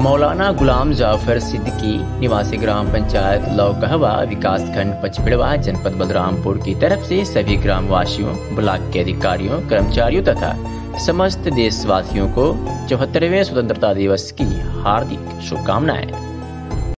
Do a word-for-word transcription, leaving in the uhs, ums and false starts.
मौलाना गुलाम जाफर सिद्दीकी निवासी ग्राम पंचायत लौकहवा विकासखंड पचपेड़वा जनपद बलरामपुर की तरफ से सभी ग्रामवासियों, ब्लॉक के अधिकारियों, कर्मचारियों तथा समस्त देशवासियों को चौहत्तरवें स्वतंत्रता दिवस की हार्दिक शुभकामनाएं।